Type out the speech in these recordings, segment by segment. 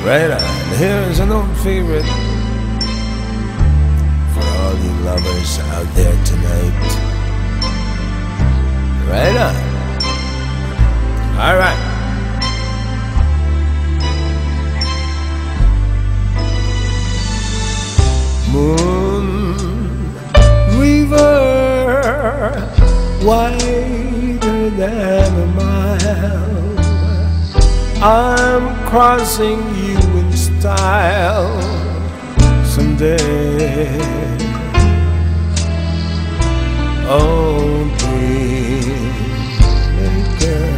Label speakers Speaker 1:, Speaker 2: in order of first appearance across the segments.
Speaker 1: Right on. Here's an old favorite for all you lovers out there tonight. Right on. All right. Moon river wider than a mile, I'm crossing you in style someday. Oh, dreammaker,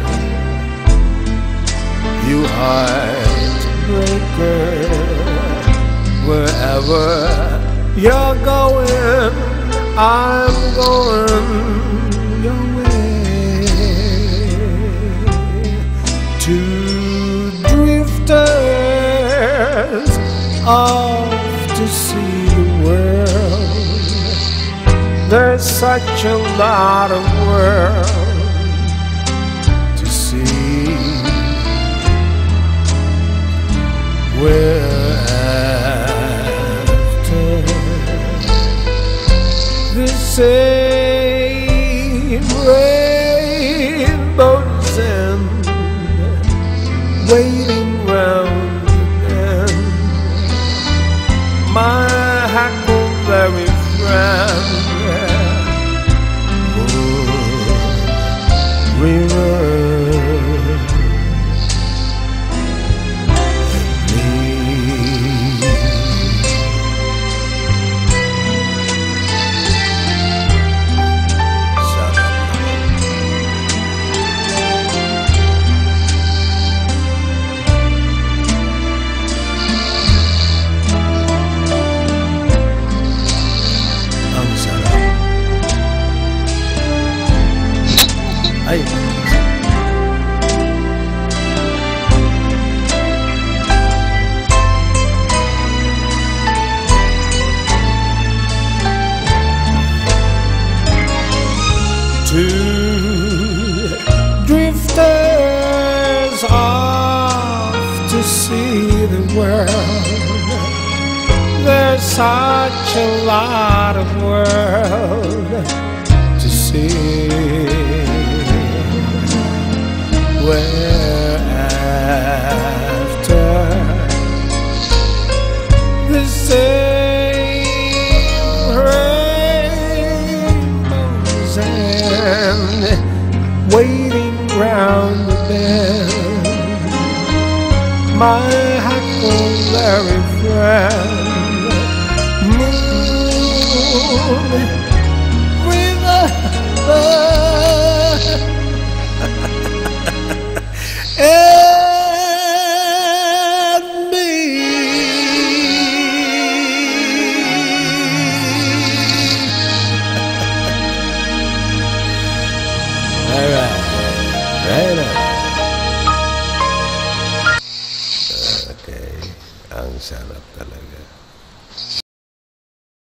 Speaker 1: you heartbreaker, wherever you're going, I'm going your way. Two drifters off to see the world. There's such a lot of world to see. We're after the same rainbows and waiting round the bend. My huckleberry friend, Moon River. Two drifters off to see the world. There's such a lot of world to see. We're after the same rainbows and waiting round the bend. My huckleberry friend, Moon River. And me. All right, right on. Okay, ang sarap talaga.